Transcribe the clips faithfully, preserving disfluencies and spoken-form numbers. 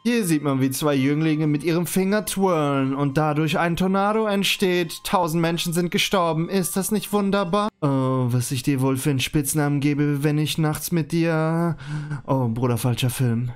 Hier sieht man, wie zwei Jünglinge mit ihrem Finger twirlen und dadurch ein Tornado entsteht. Tausend Menschen sind gestorben. Ist das nicht wunderbar? Oh, was ich dir wohl für einen Spitznamen gebe, wenn ich nachts mit dir... Oh, Bruder, falscher Film.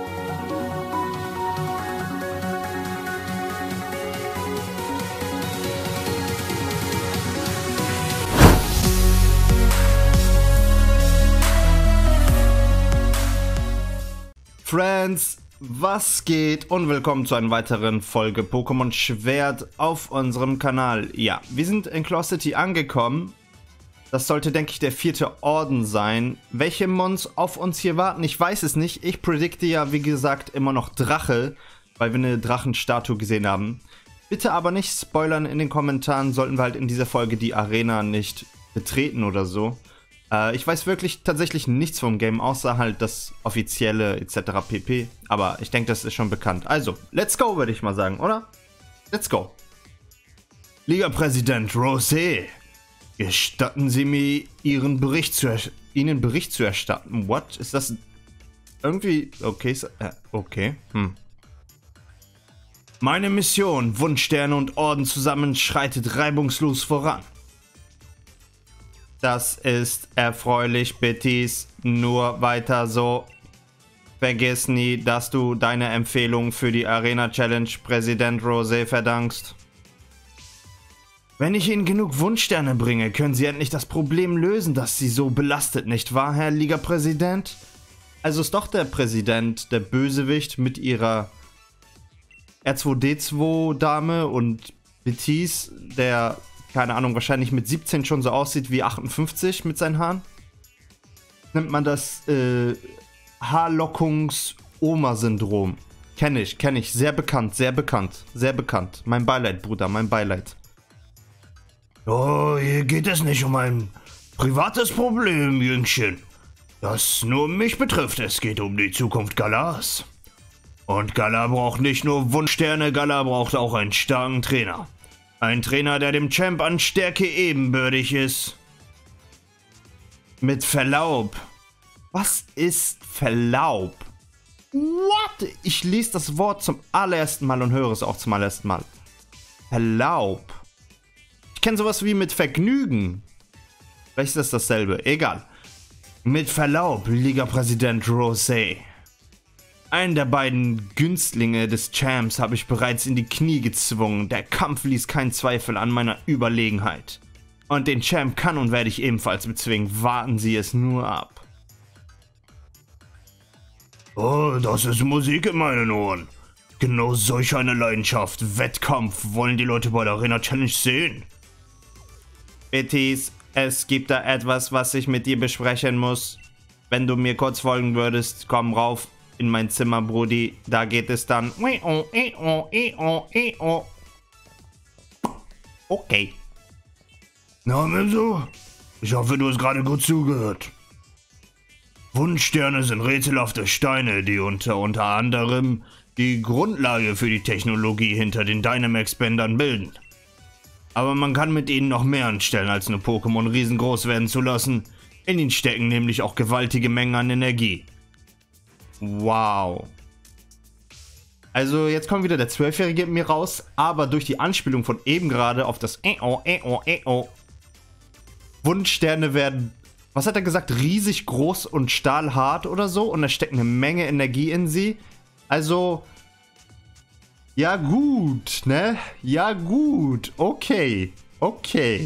Friends, was geht und willkommen zu einer weiteren Folge Pokémon Schwert auf unserem Kanal. Ja, wir sind in Claw City angekommen. Das sollte, denke ich, der vierte Orden sein. Welche Mons auf uns hier warten, ich weiß es nicht. Ich predikte ja, wie gesagt, immer noch Drache, weil wir eine Drachenstatue gesehen haben. Bitte aber nicht spoilern in den Kommentaren, sollten wir halt in dieser Folge die Arena nicht betreten oder so. Ich weiß wirklich tatsächlich nichts vom Game, außer halt das offizielle et cetera pp. Aber ich denke, das ist schon bekannt. Also, let's go, würde ich mal sagen, oder? Let's go. Liga-Präsident Rosé, gestatten Sie mir, Ihren Bericht zu Ihnen Bericht zu erstatten. What? Ist das irgendwie... Okay, äh, okay. Hm. Meine Mission, Wunschsterne und Orden zusammen, schreitet reibungslos voran. Das ist erfreulich, Bitties. Nur weiter so. Vergiss nie, dass du deine Empfehlung für die Arena Challenge Präsident Rosé verdankst. Wenn ich Ihnen genug Wunschsterne bringe, können Sie endlich das Problem lösen, das Sie so belastet, nicht wahr, Herr Liga-Präsident? Also ist doch der Präsident, der Bösewicht mit ihrer R zwei D zwei Dame und Bitties, der... keine Ahnung, wahrscheinlich mit siebzehn schon so aussieht wie achtundfünfzig mit seinen Haaren. Nennt man das äh, Haarlockungs-Oma-Syndrom. Kenne ich, kenne ich. Sehr bekannt, sehr bekannt, sehr bekannt. Mein Beileid, Bruder, mein Beileid. Oh, hier geht es nicht um ein privates Problem, Jüngchen. Das nur mich betrifft. Es geht um die Zukunft Galars. Und Galar braucht nicht nur Wunschsterne, Galar braucht auch einen starken Trainer. Ein Trainer, der dem Champ an Stärke ebenbürtig ist. Mit Verlaub. Was ist Verlaub? What? Ich lese das Wort zum allerersten Mal und höre es auch zum allerersten Mal. Verlaub. Ich kenne sowas wie mit Vergnügen. Vielleicht ist das dasselbe. Egal. Mit Verlaub, Liga-Präsident Rosé. Einen der beiden Günstlinge des Champs habe ich bereits in die Knie gezwungen. Der Kampf ließ keinen Zweifel an meiner Überlegenheit. Und den Champ kann und werde ich ebenfalls bezwingen. Warten Sie es nur ab. Oh, das ist Musik in meinen Ohren. Genau solch eine Leidenschaft. Wettkampf wollen die Leute bei der Arena Challenge sehen. Bitties, es gibt da etwas, was ich mit dir besprechen muss. Wenn du mir kurz folgen würdest, komm rauf in mein Zimmer, Brudi. Da geht es dann. Okay. Na, Menso? Ich hoffe, du hast gerade gut zugehört. Wunschsterne sind rätselhafte Steine, die unter unter anderem die Grundlage für die Technologie hinter den Dynamax-Bändern bilden. Aber man kann mit ihnen noch mehr anstellen, als nur Pokémon riesengroß werden zu lassen. In ihnen stecken nämlich auch gewaltige Mengen an Energie. Wow. Also jetzt kommt wieder der Zwölfjährige in mir raus, aber durch die Anspielung von eben gerade auf das E-O, E-O, E-O. Wunschsterne werden, was hat er gesagt, riesig groß und stahlhart oder so, und da steckt eine Menge Energie in sie. Also, ja gut, ne? Ja gut, okay, okay.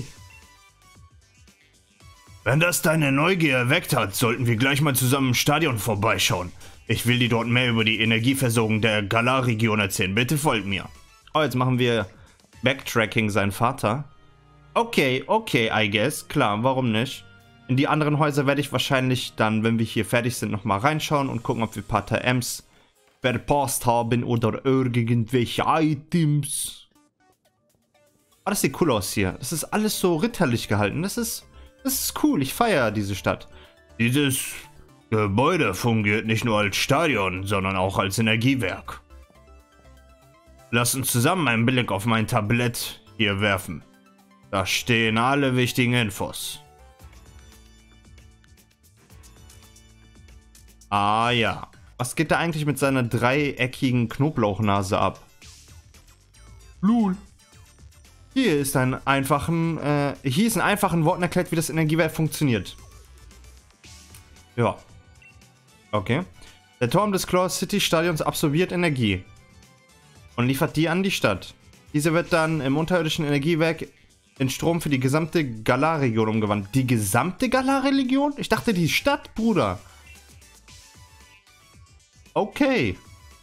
Wenn das deine Neugier erweckt hat, sollten wir gleich mal zusammen im Stadion vorbeischauen. Ich will dir dort mehr über die Energieversorgung der Galar-Region erzählen. Bitte folgt mir. Oh, jetzt machen wir Backtracking, sein Vater. Okay, okay, I guess. Klar, warum nicht? In die anderen Häuser werde ich wahrscheinlich dann, wenn wir hier fertig sind, nochmal reinschauen und gucken, ob wir ein paar T Ms verpasst haben oder irgendwelche Items. Oh, das sieht cool aus hier. Das ist alles so ritterlich gehalten. Das ist, das ist cool. Ich feiere diese Stadt. Dieses Gebäude fungiert nicht nur als Stadion, sondern auch als Energiewerk. Lass uns zusammen einen Blick auf mein Tablett hier werfen. Da stehen alle wichtigen Infos. Ah ja. Was geht da eigentlich mit seiner dreieckigen Knoblauchnase ab? Lul. Hier ist ein einfachen, äh, hier ist in einfachen Worten erklärt, wie das Energiewerk funktioniert. Ja. Okay. Der Turm des Claw City Stadions absorbiert Energie und liefert die an die Stadt. Diese wird dann im unterirdischen Energiewerk in Strom für die gesamte Galar-Region umgewandelt. Die gesamte Galar-Region? Ich dachte die Stadt, Bruder. Okay.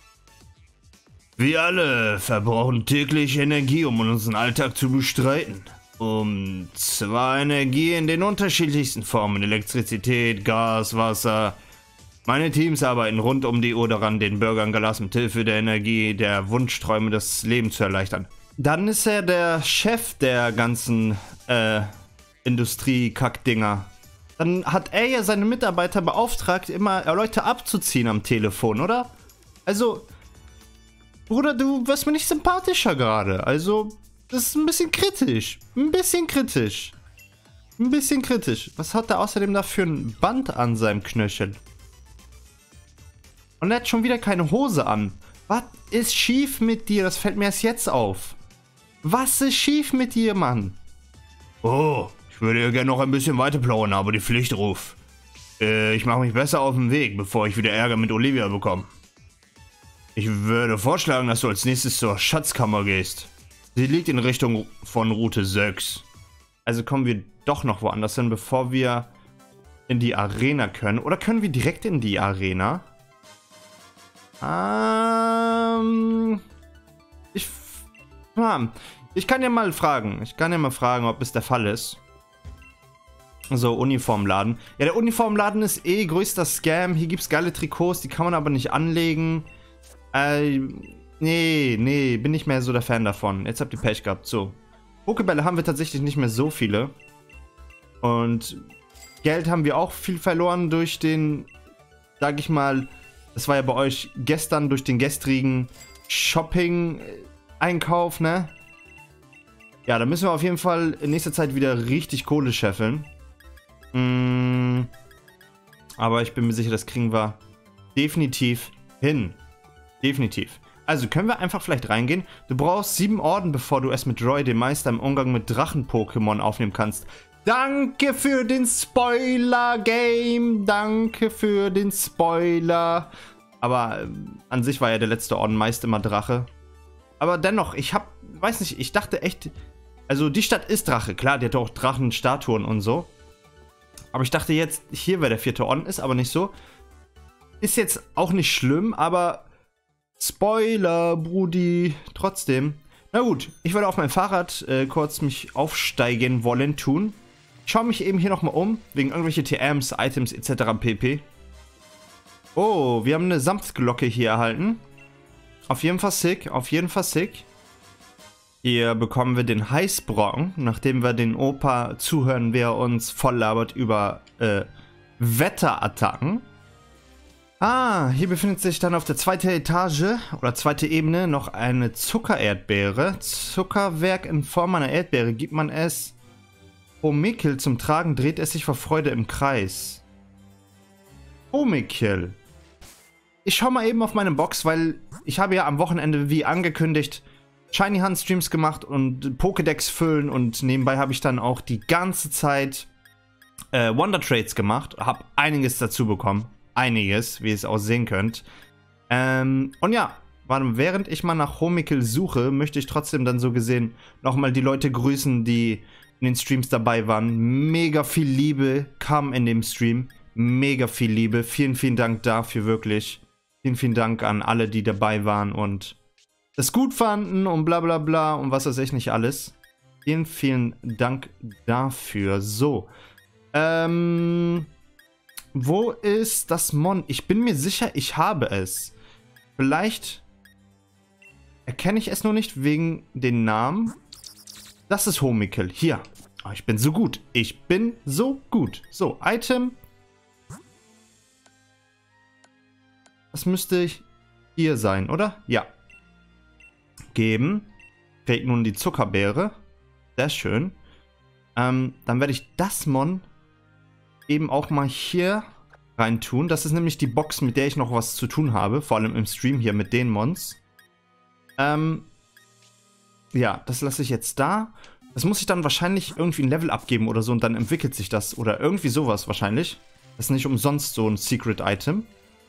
Wir alle verbrauchen täglich Energie, um unseren Alltag zu bestreiten. Um zwar Energie in den unterschiedlichsten Formen, Elektrizität, Gas, Wasser. Meine Teams arbeiten rund um die Uhr daran, den Bürgern Galars mit Hilfe der Energie der Wunschträume das Leben zu erleichtern. Dann ist er der Chef der ganzen äh, Industrie-Kack-Dinger. Dann hat er ja seine Mitarbeiter beauftragt, immer Leute abzuziehen am Telefon, oder? Also, Bruder, du wirst mir nicht sympathischer gerade. Also, das ist ein bisschen kritisch. Ein bisschen kritisch. Ein bisschen kritisch. Was hat er außerdem da für ein Band an seinem Knöchel? Und er hat schon wieder keine Hose an. Was ist schief mit dir? Das fällt mir erst jetzt auf. Was ist schief mit dir, Mann? Oh, ich würde ja gerne noch ein bisschen weiter plaudern, aber die Pflicht ruft. Äh, ich mache mich besser auf den Weg, bevor ich wieder Ärger mit Olivia bekomme. Ich würde vorschlagen, dass du als nächstes zur Schatzkammer gehst. Sie liegt in Richtung von Route sechs. Also kommen wir doch noch woanders hin, bevor wir in die Arena können. Oder können wir direkt in die Arena? Ähm... Ich... Ich kann ja mal fragen. Ich kann ja mal fragen, ob es der Fall ist. So, Uniformladen. Ja, der Uniformladen ist eh größter Scam. Hier gibt es geile Trikots, die kann man aber nicht anlegen. Äh, nee, nee, bin nicht mehr so der Fan davon. Jetzt habt ihr Pech gehabt. So. Pokebälle haben wir tatsächlich nicht mehr so viele. Und Geld haben wir auch viel verloren durch den, sag ich mal, das war ja bei euch gestern, durch den gestrigen Shopping-Einkauf, ne? Ja, da müssen wir auf jeden Fall in nächster Zeit wieder richtig Kohle scheffeln. Mm, aber ich bin mir sicher, das kriegen wir definitiv hin. Definitiv. Also können wir einfach vielleicht reingehen. Du brauchst sieben Orden, bevor du es mit Roy, dem Meister, im Umgang mit Drachen-Pokémon aufnehmen kannst. Danke für den Spoiler-Game. Danke für den Spoiler. Aber äh, an sich war ja der letzte Orden meist immer Drache. Aber dennoch, ich hab, weiß nicht, ich dachte echt, also die Stadt ist Drache. Klar, die hat auch Drachenstatuen und so. Aber ich dachte jetzt, hier wäre der vierte Orden, ist aber nicht so. Ist jetzt auch nicht schlimm, aber Spoiler, Brudi, trotzdem. Na gut, ich werde auf mein Fahrrad äh, kurz mich aufsteigen wollen tun. Ich schaue mich eben hier nochmal um, wegen irgendwelche T Ms, Items et cetera pp. Oh, wir haben eine Samtglocke hier erhalten. Auf jeden Fall sick, auf jeden Fall sick. Hier bekommen wir den Heißbrocken, nachdem wir den Opa zuhören, wer uns voll labert über äh, Wetterattacken. Ah, hier befindet sich dann auf der zweiten Etage oder zweite Ebene noch eine Zuckererdbeere. Zuckerwerk in Form einer Erdbeere. Gibt man es Homikel zum Tragen, dreht es sich vor Freude im Kreis. Homikel. Ich schaue mal eben auf meine Box, weil ich habe ja am Wochenende, wie angekündigt, Shiny Hunt Streams gemacht und Pokédex füllen und nebenbei habe ich dann auch die ganze Zeit äh, Wonder Trades gemacht. Habe einiges dazu bekommen. Einiges, wie ihr es auch sehen könnt. Ähm, und ja, während ich mal nach Homikel suche, möchte ich trotzdem dann so gesehen nochmal die Leute grüßen, die in den Streams dabei waren. Mega viel Liebe kam in dem Stream. Mega viel Liebe. Vielen, vielen Dank dafür, wirklich. Vielen, vielen Dank an alle, die dabei waren und das gut fanden und bla bla bla und was weiß ich nicht alles. Vielen, vielen Dank dafür. So. Ähm... Wo ist das Mon? Ich bin mir sicher, ich habe es. Vielleicht erkenne ich es nur nicht wegen den Namen. Das ist Homikel. Hier. Oh, ich bin so gut. Ich bin so gut. So, Item. Das müsste hier sein, oder? Ja. Geben. Kriegt nun die Zuckerbeere. Sehr schön. Ähm, dann werde ich das Mon eben auch mal hier reintun. Das ist nämlich die Box, mit der ich noch was zu tun habe. Vor allem im Stream hier mit den Mons. Ähm, ja, das lasse ich jetzt da. Das muss ich dann wahrscheinlich irgendwie ein Level abgeben oder so und dann entwickelt sich das. Oder irgendwie sowas wahrscheinlich. Das ist nicht umsonst so ein Secret-Item.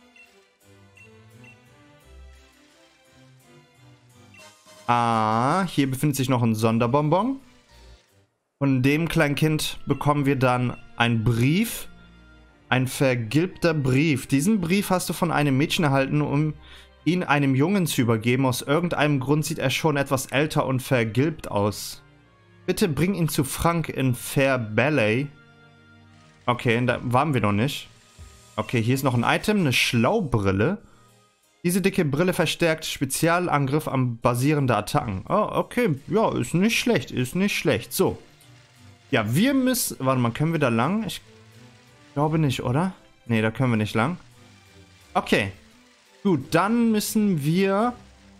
Ah, hier befindet sich noch ein Sonderbonbon. Von dem kleinen Kind bekommen wir dann einen Brief. Ein vergilbter Brief. Diesen Brief hast du von einem Mädchen erhalten, um ihn einem Jungen zu übergeben. Aus irgendeinem Grund sieht er schon etwas älter und vergilbt aus. Bitte bring ihn zu Frank in Fair Ballet. Okay, da waren wir noch nicht. Okay, hier ist noch ein Item, eine Schlaubrille. Diese dicke Brille verstärkt Spezialangriff am basierende Attacken. Oh, okay. Ja, ist nicht schlecht, ist nicht schlecht. So. Ja, wir müssen... Warte mal, können wir da lang? Ich glaube nicht, oder? Nee, da können wir nicht lang. Okay. Gut, dann müssen wir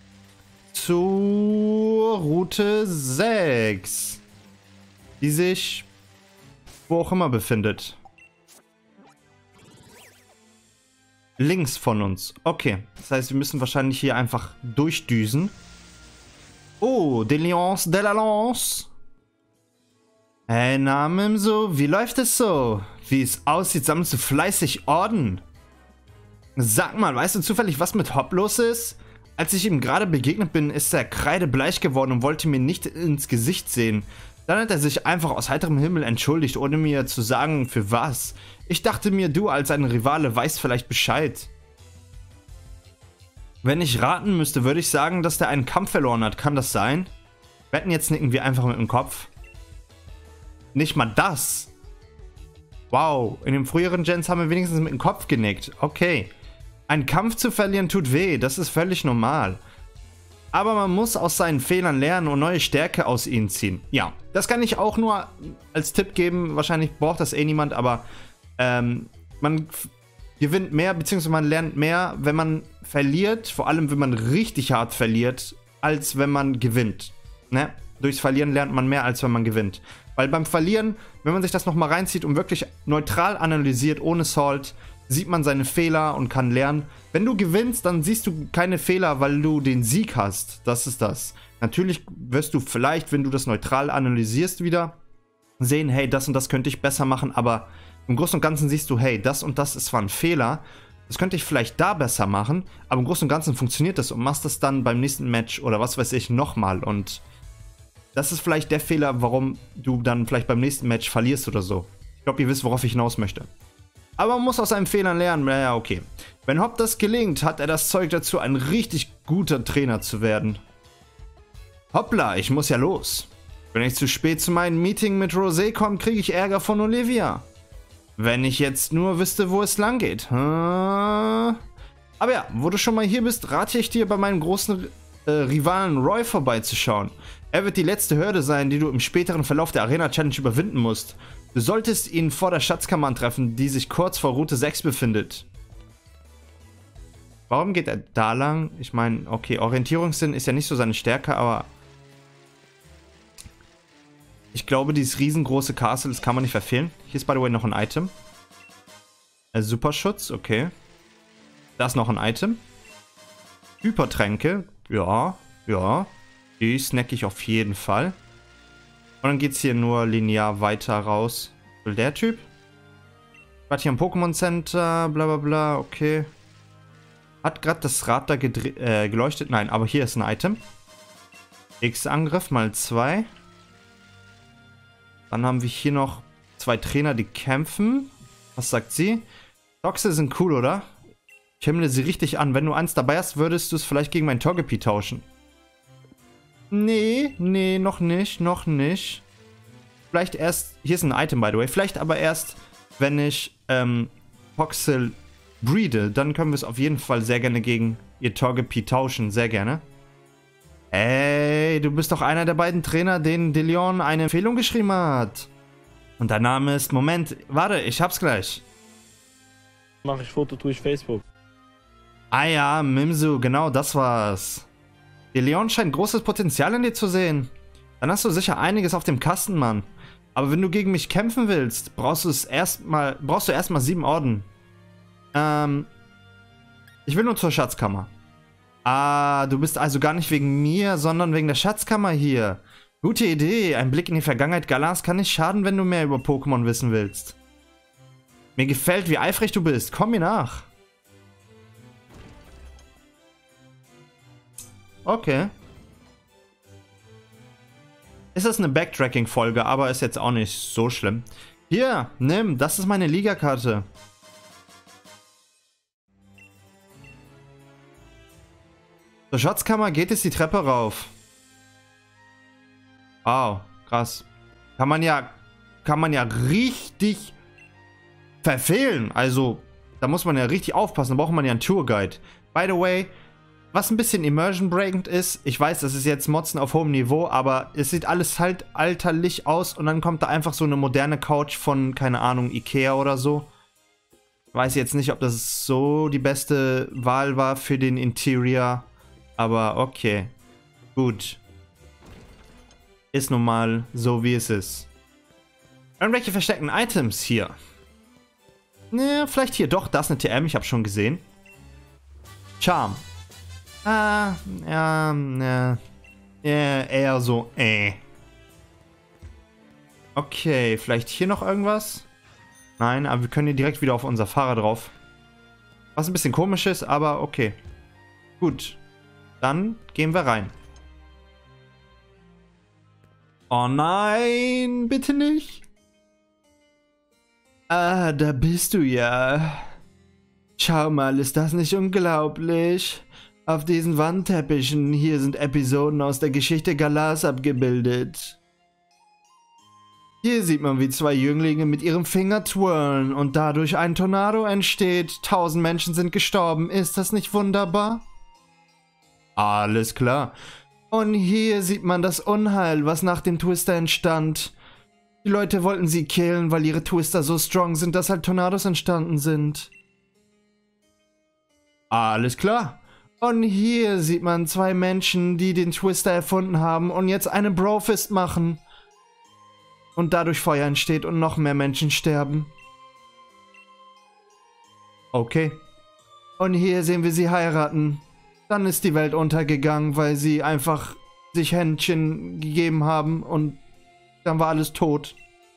zur Route sechs, die sich wo auch immer befindet. Links von uns. Okay, das heißt, wir müssen wahrscheinlich hier einfach durchdüsen. Oh, Deliance de la Lance. Hey, Namen so, wie läuft es so? Wie es aussieht, sammelst du fleißig Orden. Sag mal, weißt du zufällig, was mit Hop los ist? Als ich ihm gerade begegnet bin, ist er kreidebleich geworden und wollte mir nicht ins Gesicht sehen. Dann hat er sich einfach aus heiterem Himmel entschuldigt, ohne mir zu sagen, für was. Ich dachte mir, du als ein Rivale weißt vielleicht Bescheid. Wenn ich raten müsste, würde ich sagen, dass der einen Kampf verloren hat. Kann das sein? Wetten, jetzt nicken wir einfach mit dem Kopf. Nicht mal das. Wow, in den früheren Gens haben wir wenigstens mit dem Kopf genickt. Okay. Ein Kampf zu verlieren tut weh, das ist völlig normal. Aber man muss aus seinen Fehlern lernen und neue Stärke aus ihnen ziehen. Ja, das kann ich auch nur als Tipp geben. Wahrscheinlich braucht das eh niemand, aber ähm, man gewinnt mehr, beziehungsweise man lernt mehr, wenn man verliert. Vor allem, wenn man richtig hart verliert, als wenn man gewinnt. Ne? Durchs Verlieren lernt man mehr, als wenn man gewinnt. Weil beim Verlieren, wenn man sich das nochmal reinzieht und wirklich neutral analysiert, ohne Salt, sieht man seine Fehler und kann lernen. Wenn du gewinnst, dann siehst du keine Fehler, weil du den Sieg hast. Das ist das. Natürlich wirst du vielleicht, wenn du das neutral analysierst wieder, sehen, hey, das und das könnte ich besser machen, aber im Großen und Ganzen siehst du, hey, das und das ist zwar ein Fehler, das könnte ich vielleicht da besser machen, aber im Großen und Ganzen funktioniert das und machst das dann beim nächsten Match oder was weiß ich nochmal und das ist vielleicht der Fehler, warum du dann vielleicht beim nächsten Match verlierst oder so. Ich glaube, ihr wisst, worauf ich hinaus möchte. Aber man muss aus seinen Fehlern lernen. Naja, okay. Wenn Hop das gelingt, hat er das Zeug dazu, ein richtig guter Trainer zu werden. Hoppla, ich muss ja los. Wenn ich zu spät zu meinem Meeting mit Rosé komme, kriege ich Ärger von Olivia. Wenn ich jetzt nur wüsste, wo es lang geht. Hm? Aber ja, wo du schon mal hier bist, rate ich dir, bei meinem großen äh, Rivalen Roy vorbeizuschauen. Er wird die letzte Hürde sein, die du im späteren Verlauf der Arena Challenge überwinden musst. Du solltest ihn vor der Schatzkammer antreffen, die sich kurz vor Route sechs befindet. Warum geht er da lang? Ich meine, okay, Orientierungssinn ist ja nicht so seine Stärke, aber ich glaube, dieses riesengroße Castle, das kann man nicht verfehlen. Hier ist, by the way, noch ein Item. Äh, Superschutz, okay. Da ist noch ein Item. Hypertränke, ja, ja. Die snack ich auf jeden Fall. Und dann geht es hier nur linear weiter raus. Will der Typ? War hier im Pokémon Center, bla bla bla, okay. Hat gerade das Rad da äh, geleuchtet? Nein, aber hier ist ein Item. X-Angriff mal zwei. Dann haben wir hier noch zwei Trainer, die kämpfen. Was sagt sie? Doxe sind cool, oder? Ich himmle sie richtig an. Wenn du eins dabei hast, würdest du es vielleicht gegen mein Togepi tauschen. Nee, nee, noch nicht, noch nicht. Vielleicht erst, hier ist ein Item, by the way. Vielleicht aber erst, wenn ich ähm, Poxel breede. Dann können wir es auf jeden Fall sehr gerne gegen ihr Togepi tauschen. Sehr gerne. Ey, du bist doch einer der beiden Trainer, denen DeLeon eine Empfehlung geschrieben hat. Und dein Name ist... Moment, warte, ich hab's gleich. Mach ich Foto, tue ich Facebook. Ah ja, Mimsu, genau das war's. DeLeon scheint großes Potenzial in dir zu sehen. Dann hast du sicher einiges auf dem Kasten, Mann. Aber wenn du gegen mich kämpfen willst, brauchst du es erstmal, brauchst du erstmal sieben Orden. Ähm, ich will nur zur Schatzkammer. Ah, du bist also gar nicht wegen mir, sondern wegen der Schatzkammer hier. Gute Idee. Ein Blick in die Vergangenheit Galas kann nicht schaden, wenn du mehr über Pokémon wissen willst. Mir gefällt, wie eifrig du bist. Komm mir nach. Okay. Ist das eine Backtracking-Folge, aber ist jetzt auch nicht so schlimm. Hier, nimm, das ist meine Liga-Karte. Zur Schatzkammer geht es die Treppe rauf. Wow, krass. Kann man ja, kann man ja richtig verfehlen. Also, da muss man ja richtig aufpassen. Da braucht man ja einen Tourguide. By the way, was ein bisschen immersion-breakend ist, ich weiß, das ist jetzt Motzen auf hohem Niveau, aber es sieht alles halt alterlich aus und dann kommt da einfach so eine moderne Couch von, keine Ahnung, Ikea oder so. Weiß jetzt nicht, ob das so die beste Wahl war für den Interior, aber okay. Gut. Ist nun mal so, wie es ist. Irgendwelche versteckten Items hier. Ne, vielleicht hier doch, da ist eine T M, ich habe schon gesehen. Charm. Ah, ja, ja, ja, eher so, äh. Okay, vielleicht hier noch irgendwas? Nein, aber wir können hier direkt wieder auf unser Fahrer drauf. Was ein bisschen komisch ist, aber okay. Gut, dann gehen wir rein. Oh nein, bitte nicht. Ah, da bist du ja. Schau mal, ist das nicht unglaublich? Auf diesen Wandteppichen hier sind Episoden aus der Geschichte Galas abgebildet. Hier sieht man, wie zwei Jünglinge mit ihrem Finger twirlen und dadurch ein Tornado entsteht. Tausend Menschen sind gestorben. Ist das nicht wunderbar? Alles klar. Und hier sieht man das Unheil, was nach dem Twister entstand. Die Leute wollten sie killen, weil ihre Twister so strong sind, dass halt Tornados entstanden sind. Alles klar. Und hier sieht man zwei Menschen, die den Twister erfunden haben und jetzt eine Brofist machen. Und dadurch Feuer entsteht und noch mehr Menschen sterben. Okay. Und hier sehen wir sie heiraten. Dann ist die Welt untergegangen, weil sie einfach sich Händchen gegeben haben und dann war alles tot.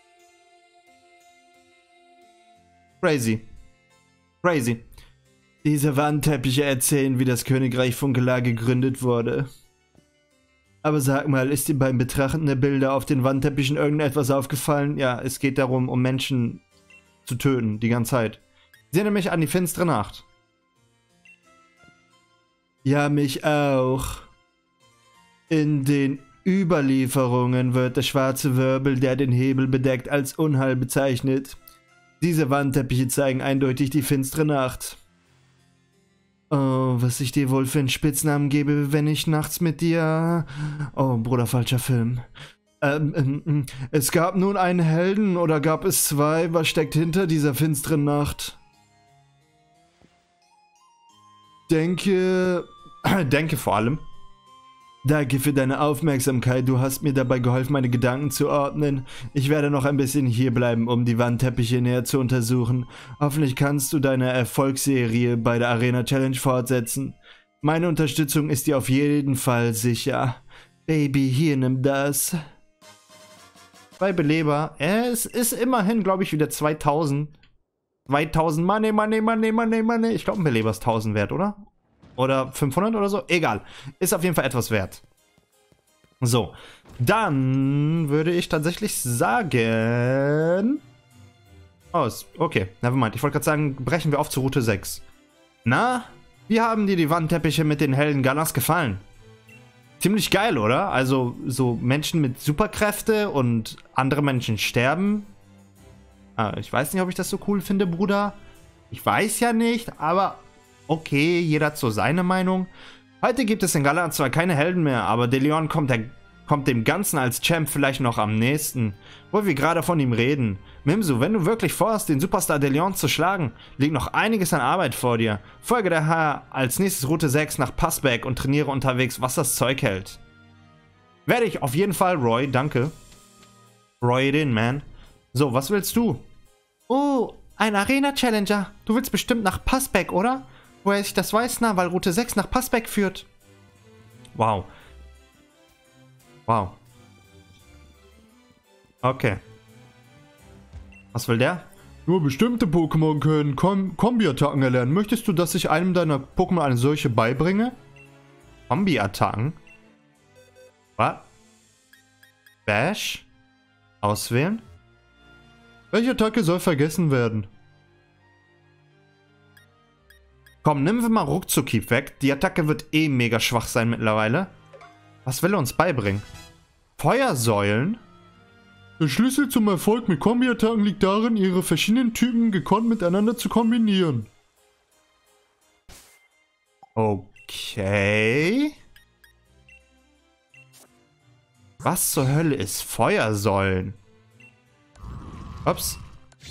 Crazy. Crazy. Diese Wandteppiche erzählen, wie das Königreich von Galar gegründet wurde. Aber sag mal, ist dir beim Betrachten der Bilder auf den Wandteppichen irgendetwas aufgefallen? Ja, es geht darum, um Menschen zu töten, die ganze Zeit. Sie erinnern mich an die finstere Nacht. Ja, mich auch. In den Überlieferungen wird der schwarze Wirbel, der den Hebel bedeckt, als Unheil bezeichnet. Diese Wandteppiche zeigen eindeutig die finstere Nacht. Oh, was ich dir wohl für einen Spitznamen gebe, wenn ich nachts mit dir... Oh, Bruder, falscher Film. Ähm, ähm, es gab nun einen Helden, oder gab es zwei? Was steckt hinter dieser finsteren Nacht? Denke... Denke vor allem. Danke für deine Aufmerksamkeit, du hast mir dabei geholfen, meine Gedanken zu ordnen. Ich werde noch ein bisschen hierbleiben, um die Wandteppiche näher zu untersuchen. Hoffentlich kannst du deine Erfolgsserie bei der Arena Challenge fortsetzen. Meine Unterstützung ist dir auf jeden Fall sicher. Baby, hier, nimm das. Zwei Beleber. Es ist immerhin, glaube ich, wieder zweitausend. zweitausend Money, Money, Money, Money, Money. Ich glaube, ein Beleber ist tausend wert, oder? Oder fünfhundert oder so? Egal. Ist auf jeden Fall etwas wert. So. Dann würde ich tatsächlich sagen... Oh, okay. Nevermind. Ich wollte gerade sagen, brechen wir auf zu Route sechs. Na? Wie haben dir die Wandteppiche mit den Helden Galas gefallen? Ziemlich geil, oder? Also, so Menschen mit Superkräfte und andere Menschen sterben. Ah, ich weiß nicht, ob ich das so cool finde, Bruder. Ich weiß ja nicht, aber... Okay, jeder hat so seine Meinung. Heute gibt es in Galar zwar keine Helden mehr, aber DeLeon kommt, der, kommt dem Ganzen als Champ vielleicht noch am nächsten. Wo wir gerade von ihm reden. Mimsu, wenn du wirklich vorhast, den Superstar DeLeon zu schlagen, liegt noch einiges an Arbeit vor dir. Folge daher als nächstes Route sechs nach Passback und trainiere unterwegs, was das Zeug hält. Werde ich auf jeden Fall, Roy, danke. Roy it in, man. So, was willst du? Oh, Ein Arena-Challenger. Du willst bestimmt nach Passbeck, oder? Woher ich das weiß, na, weil Route sechs nach Passbeck führt. Wow. Wow. Okay. Was will der? Nur bestimmte Pokémon können Kom Kombi-Attacken erlernen. Möchtest du, dass ich einem deiner Pokémon eine solche beibringe? Kombi-Attacken? Was? Bash? Auswählen? Welche Attacke soll vergessen werden? Komm, nehmen wir mal Ruckzuck-Keep weg. Die Attacke wird eh mega schwach sein mittlerweile. Was will er uns beibringen? Feuersäulen? Der Schlüssel zum Erfolg mit Kombi-Attacken liegt darin, ihre verschiedenen Typen gekonnt miteinander zu kombinieren. Okay. Was zur Hölle ist Feuersäulen? Ups.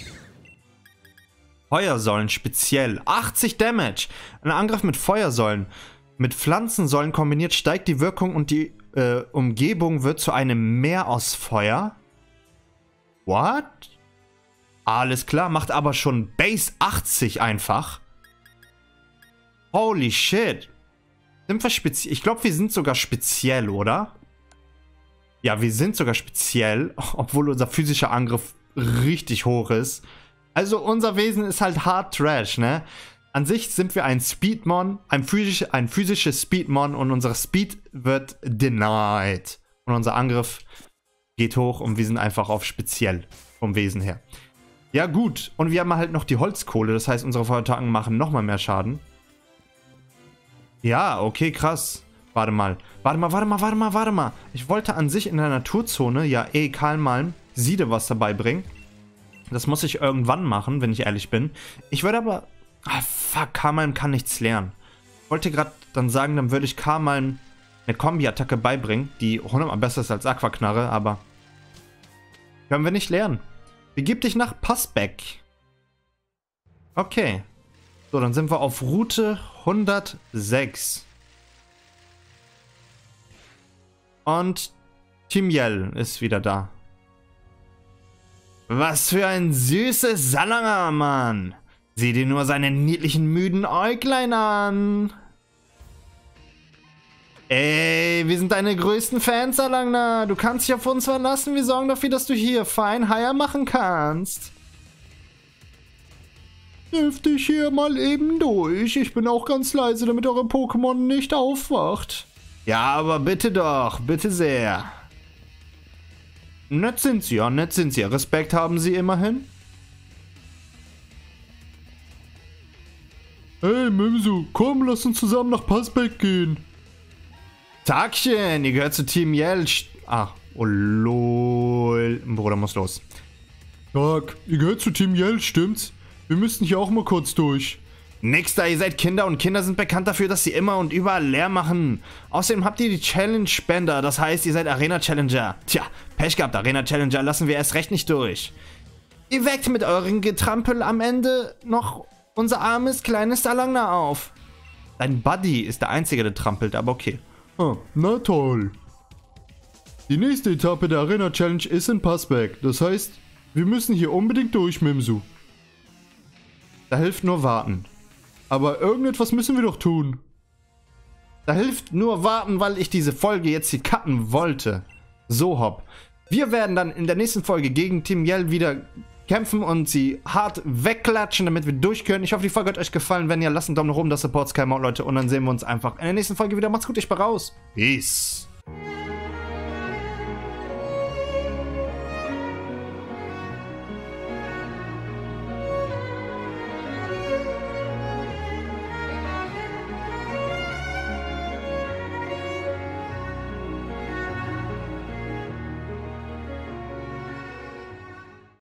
Feuersäulen speziell. achtzig Damage. Ein Angriff mit Feuersäulen. Mit Pflanzensäulen kombiniert steigt die Wirkung und die äh, Umgebung wird zu einem Meer aus Feuer. What? Alles klar, macht aber schon Base achtzig einfach. Holy shit. Sind wir speziell? Ich glaube, wir sind sogar speziell, oder? Ja, wir sind sogar speziell, obwohl unser physischer Angriff richtig hoch ist. Also unser Wesen ist halt hard trash, ne? An sich sind wir ein Speedmon, ein, physisch, ein physisches Speedmon und unser Speed wird denied. Und unser Angriff geht hoch und wir sind einfach auf speziell vom Wesen her. Ja gut, und wir haben halt noch die Holzkohle, das heißt unsere Feuerattacken machen nochmal mehr Schaden. Ja, okay, krass. Warte mal, warte mal, warte mal, warte mal, warte mal. Ich wollte an sich in der Naturzone ja eh Kalmalm, Siede was dabei bringen. Das muss ich irgendwann machen, wenn ich ehrlich bin. Ich würde aber... Ah, fuck, Kalmalm kann nichts lernen. Ich wollte gerade dann sagen, dann würde ich Kalmalm eine Kombi-Attacke beibringen, die hundertmal besser ist als Aquaknarre, aber können wir nicht lernen. Begib dich nach Passbeck. Okay. So, dann sind wir auf Route hundertsechs. Und Timiel ist wieder da. Was für ein süßes Salanger, Mann. Sieh dir nur seine niedlichen, müden Äuglein an. Ey, wir sind deine größten Fans, Alangna. Du kannst dich auf uns verlassen. Wir sorgen dafür, dass du hier fein Haier machen kannst. Hilf dich hier mal eben durch. Ich bin auch ganz leise, damit eure Pokémon nicht aufwacht. Ja, aber bitte doch. Bitte sehr. Nett sind sie, ja, nett sind sie. Respekt haben sie immerhin. Hey, Mimsu, komm, lass uns zusammen nach Passbeck gehen. Tagchen, ihr gehört zu Team Yell. Ah, oh lol. Bruder muss los. Tag, ihr gehört zu Team Yell, stimmt's? Wir müssen hier auch mal kurz durch. Nix da, ihr seid Kinder und Kinder sind bekannt dafür, dass sie immer und überall leer machen. Außerdem habt ihr die Challenge-Spender, das heißt, ihr seid Arena-Challenger. Tja, Pech gehabt, Arena-Challenger lassen wir erst recht nicht durch. Ihr weckt mit euren Getrampel am Ende noch unser armes, kleines Alangna auf. Dein Buddy ist der Einzige, der trampelt, aber okay. Ah, na toll. Die nächste Etappe der Arena-Challenge ist in Passbeck. Das heißt, wir müssen hier unbedingt durch, Mimsu. Da hilft nur warten. Aber irgendetwas müssen wir doch tun. Da hilft nur warten, weil ich diese Folge jetzt hier cutten wollte. So, hopp. Wir werden dann in der nächsten Folge gegen Team Yell wieder kämpfen und sie hart wegklatschen, damit wir durch können. Ich hoffe, die Folge hat euch gefallen. Wenn ja, lasst einen Daumen nach oben, das supports kein Maut, Leute. Und dann sehen wir uns einfach in der nächsten Folge wieder. Macht's gut, ich bin raus. Peace.